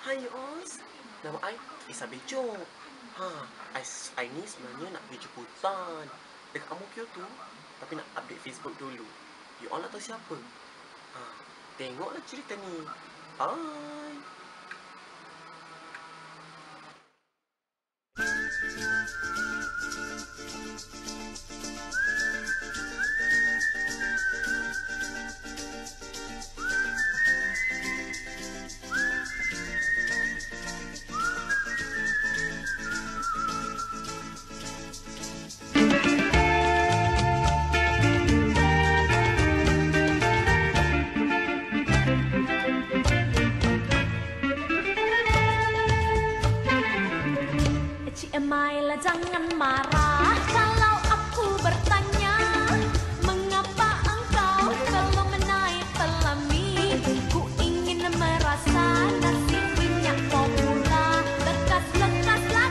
Hai Os, nama I Isa Bejo. I ni sebenarnya nak pergi jemputan dekat Ang Mo Kio tu, tapi nak update Facebook dulu. You all nak tahu siapa? Tengoklah cerita ni. Bye. Email, jangan marah kalau aku bertanya, mengapa engkau belum menaik pelami? Ku ingin merasa nasi minyak formula, lekas-lekaslah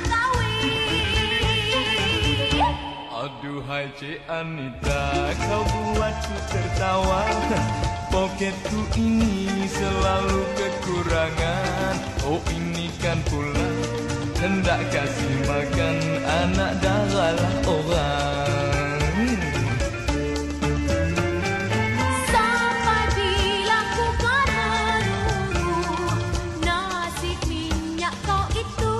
kawin. Aduhai Cik Anita, kau buatku tertawa. Poketku ini selalu kekurangan. Oh ini kan pula hendak kasih makan anak darahlah orang. Sampai bila ku kan menunggu nasib minyak kau itu.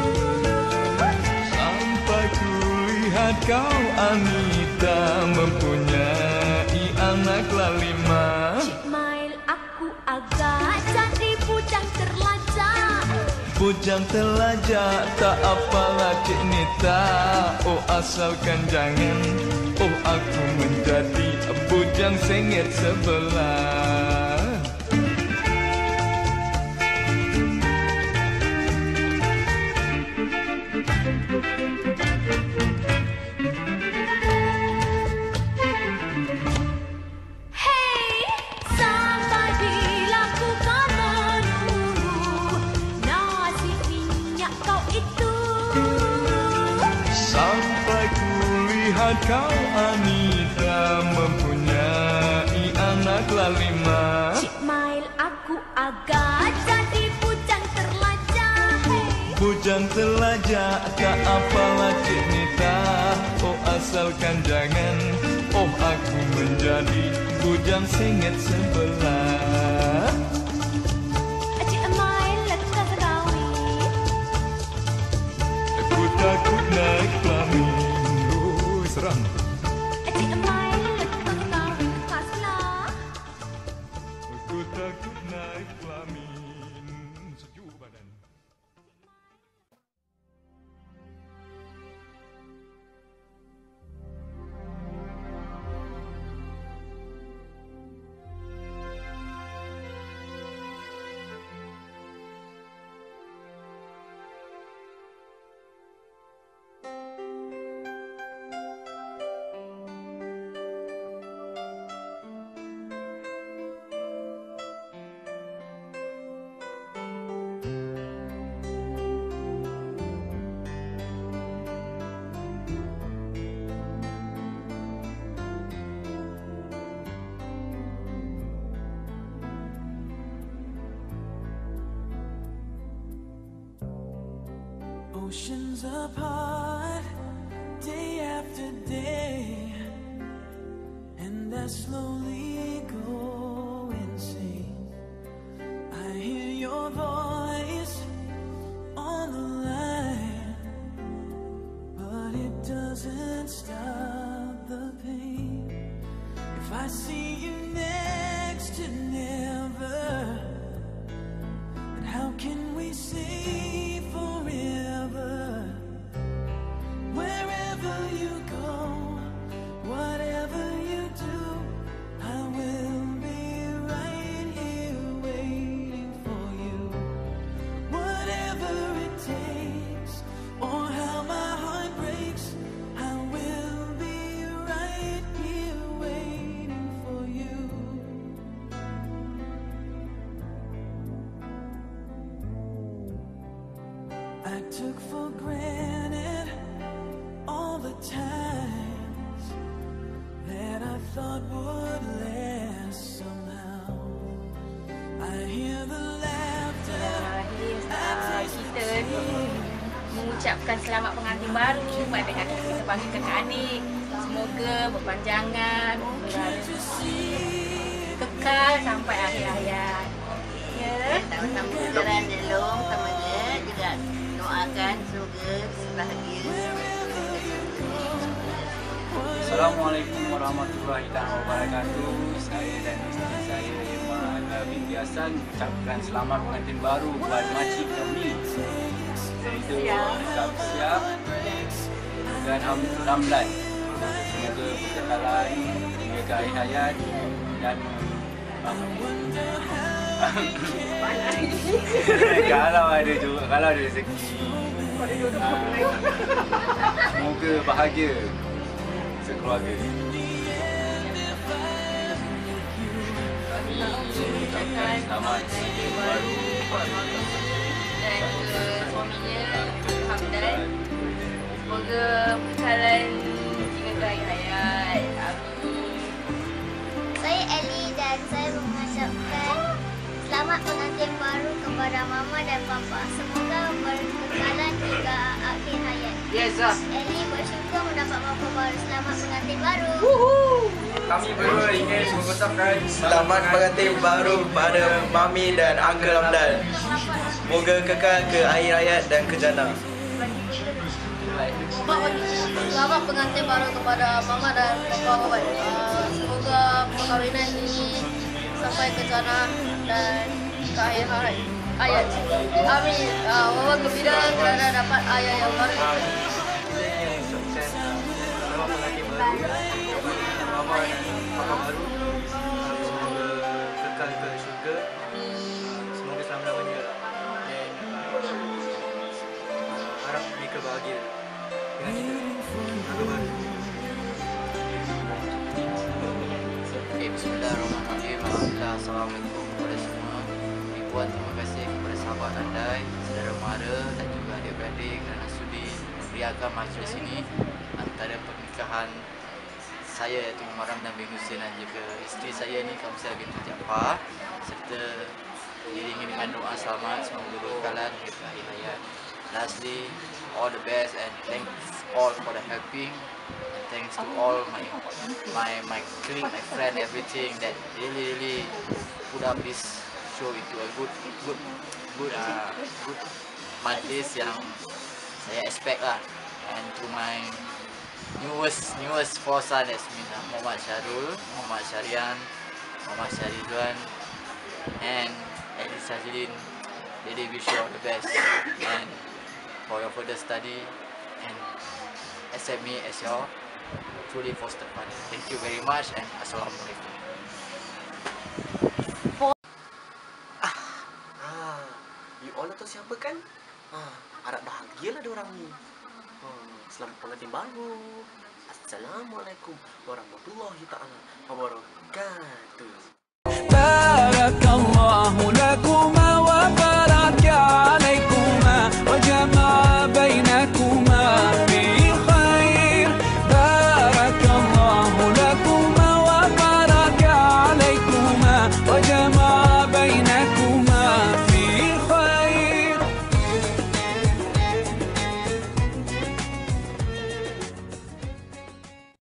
Sampai ku lihat kau Anita mempunyai anaklah 5. Cik Mail, aku agak jadi bujang terlajak. Bujang telajak tak apalah Cik Nita. Oh asalkan jangan, oh aku menjadi bujang sengit sebelah. Kau Anita mempunyai anaklah 5. Cik Mail, aku agak jadi bujang terlajak. Bujang terlajak tak apalah Cik Nita. Oh asalkan jangan, oh aku menjadi bujang sengit sebelah. Cik Mail, lekas kawin. Aku takut naik pelamin. Seram. Cik Mail, lekas kawin, lepaslah. Aku takut naik pelamin. Sejuk badan. Oceans apart, day after day, and I slowly go insane. I hear your voice on the line, but it doesn't stop the pain. If I see you next to never, then how can we say forever? Wherever you go, whatever you do, I will be right here waiting for you. Whatever it takes, or how my heart breaks, I will be right here waiting for you. I took for granted all the times that I thought would last somehow. I hear the laughter mengucapkan selamat pengantin baru pada kita panggil kakak adik. Semoga berpanjangan, kekal sampai akhir hayat. Ya. Sama-sama jalan elong sama dia juga doakan semoga bahagia. Assalamualaikum warahmatullahi wabarakatuh. Saya dan isteri saya Emma binti Hasan ucapkan selamat pengantin baru buat makcik kami. Iaitu kami siap dan Ramdan. Semoga berkekalan hingga ke akhir hayat dan kalau ada rezeki, semoga bahagia sekeluarga. Ucapkan selamat baru Dan ke suaminya Ramdan. Semoga berkekalan hingga ke akhir hayat. Amin. Saya Ellie dan saya mengucapkan selamat pengantin baru kepada mama dan papa. Semoga berkekalan hingga akhir hayat. Yes, sir. Ellie bersyukur mendapat bapa baru. Selamat pengantin baru. kami berdua ingin mengucapkan Selamat pengantin baru pada Mami dan Uncle Ramdan. Moga kekal ke akhir hayat dan ke jannah. Selamat pengantin baru kepada mama dan papa. Semoga perkahwinan ini sampai ke jannah dan ke akhir hayat. Amin. Mama gembira kerana dapat ayah yang baru. Selamat pengantin baru kepada Mama dan Papa baru. Semoga kekal ke syurga. Semoga selama-lamanya lah. Dan harap mereka bahagia dengan kita. Keluarga baru. Bismillahirrahmanirrahim. Alhamdulillah. Assalamualaikum kepada semua. Ribuan terima kasih kepada sahabat andai, saudara mara dan juga adik-beradik kerana sudi memberiakan majlis ini antara pernikahan saya iaitu Ramdan bin Hussein dan juga isteri saya ni Kamsiah binti Jaafar, serta diiringi dengan doa selamat semoga berkekalan hingga ke akhir hayat. Lastly, all the best and thanks all for the helping. Thanks to all my colleague, my friend, everything that really put up this show into a good majlis yang saya expect lah. And to my newest four son, that's Muhammad Syarul, Muhammad Syarian, Muhammad Syarizwan, and Eddie Sajidin. Really wish you all the best and for your further study and accept me as your truly foster father. Thank you very much and Assalamualaikum. You all tahu siapa kan? Harap bahagialah diorang ni. Selamat pengantin baru. Assalamualaikum warahmatullahi taala wabarakatuh.